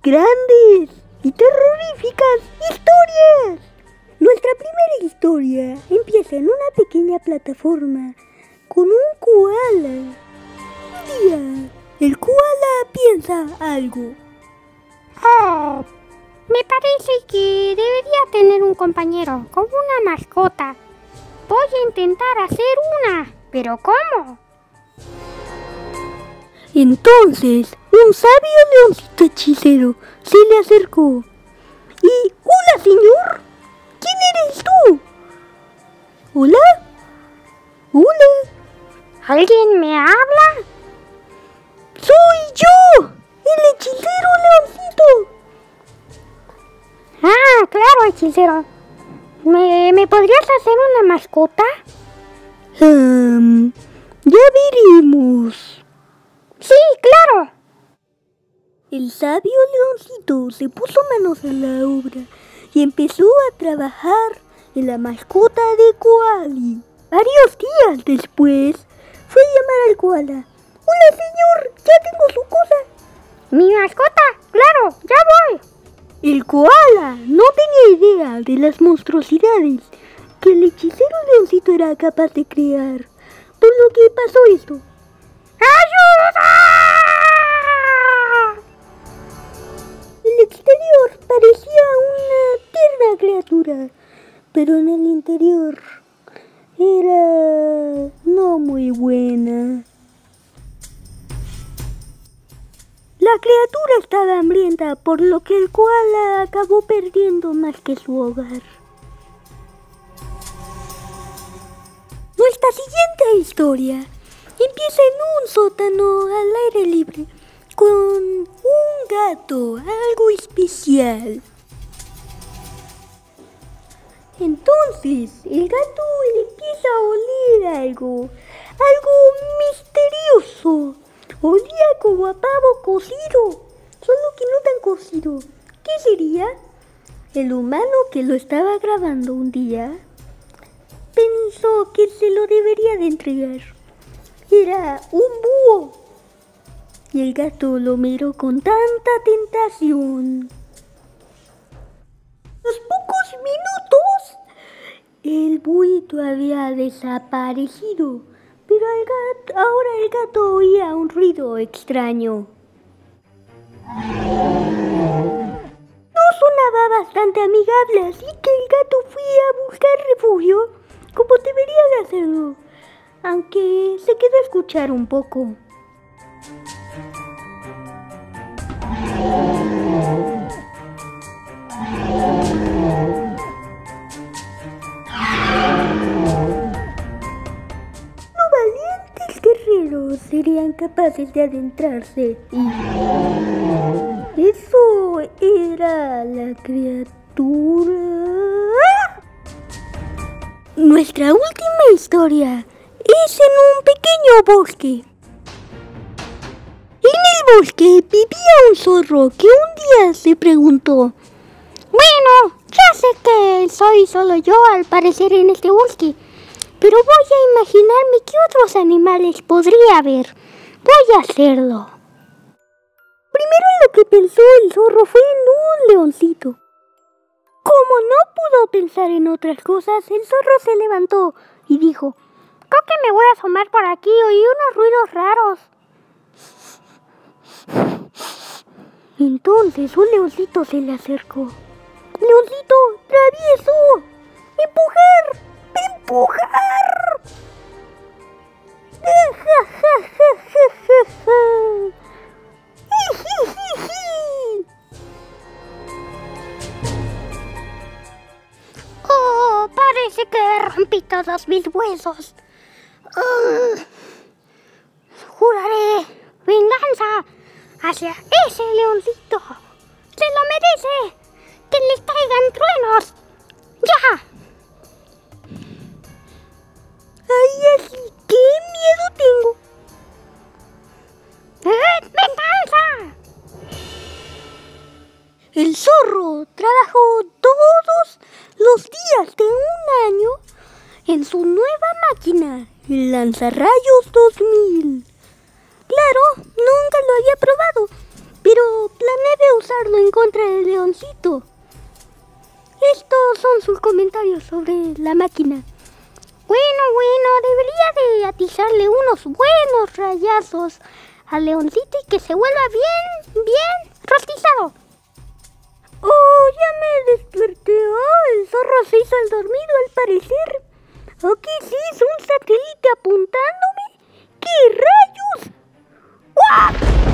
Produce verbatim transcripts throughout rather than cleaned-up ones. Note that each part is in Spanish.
grandes y terroríficas historias. Nuestra primera historia empieza en una pequeña plataforma con un koala. Un día, el koala piensa algo. Oh, me parece que debería tener un compañero, como una mascota. Voy a intentar hacer una, pero ¿cómo? Entonces, un sabio leoncito hechicero se le acercó. Y, hola señor, ¿quién eres tú? ¿Hola? ¿Hola? ¿Alguien me habla? ¡Soy yo! ¡El hechicero leoncito! Ah, claro, hechicero. ¿Me, ¿me podrías hacer una mascota? Um, ya veremos. Sí, claro. El sabio leoncito se puso manos a la obra y empezó a trabajar en la mascota de Koali. Varios días después fue a llamar al koala. ¡Hola señor! ¡Ya tengo su cosa! ¿Mi mascota? Claro, ya voy. El koala no tenía idea de las monstruosidades que el hechicero leoncito era capaz de crear, por lo que pasó esto. ¡Ayuda! El exterior parecía una tierna criatura, pero en el interior era no muy buena. La criatura estaba hambrienta, por lo que el koala acabó perdiendo más que su hogar. Nuestra siguiente historia empieza en un sótano al aire libre con un gato, algo especial. Entonces el gato le empieza a oler algo, algo misterioso. Olía como a pavo cocido, solo que no tan cocido. ¿Qué sería? El humano que lo estaba grabando un día pensó que se lo debería de entregar. Era un búho. Y el gato lo miró con tanta tentación. A los pocos minutos, el buito había desaparecido. Pero el gato, ahora el gato oía un ruido extraño. No sonaba bastante amigable, así que el gato fue a buscar refugio, como debería de hacerlo, aunque se quedó a escuchar un poco. Serían capaces de adentrarse y eso era la criatura. Nuestra última historia es en un pequeño bosque. En el bosque vivía un zorro que un día se preguntó: bueno, ya sé que soy solo yo al parecer en este bosque, pero voy a imaginarme qué otros animales podría haber. Voy a hacerlo. Primero lo que pensó el zorro fue en un leoncito. Como no pudo pensar en otras cosas, el zorro se levantó y dijo: creo que me voy a asomar por aquí, oí unos ruidos raros. Entonces un leoncito se le acercó. ¡Leoncito travieso! ¡Empujar! ¡Empujar! Oh, parece que rompí todos mis huesos. Uh, juraré venganza hacia ese leoncito. ¡Se lo merece! ¡Que le caigan truenos! ¡Ya! ¡Ay, así! ¡Qué miedo tengo! ¡Eh, venganza! El zorro trabajó todos los días de un año en su nueva máquina, el lanzarrayos dos mil. Claro, nunca lo había probado, pero planeé usar usarlo en contra del leoncito. Estos son sus comentarios sobre la máquina. Bueno, bueno, debería de atizarle unos buenos rayazos al leoncito y que se vuelva bien, bien rostizado. Oh, ya me desperté. Oh, el zorro se hizo el dormido al parecer. Aquí sí es un satélite apuntándome. ¿Qué rayos? ¡Guau!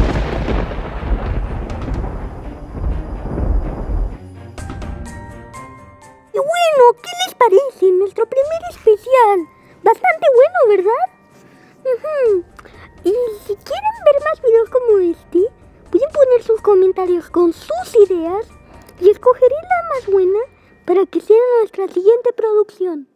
Y bueno, ¿qué les parece? Nuestro primer especial. Bastante bueno, ¿verdad? Uh-huh. Y si quieren ver más videos como este, pueden poner sus comentarios con sus ideas y escogeré la más buena para que sea nuestra siguiente producción.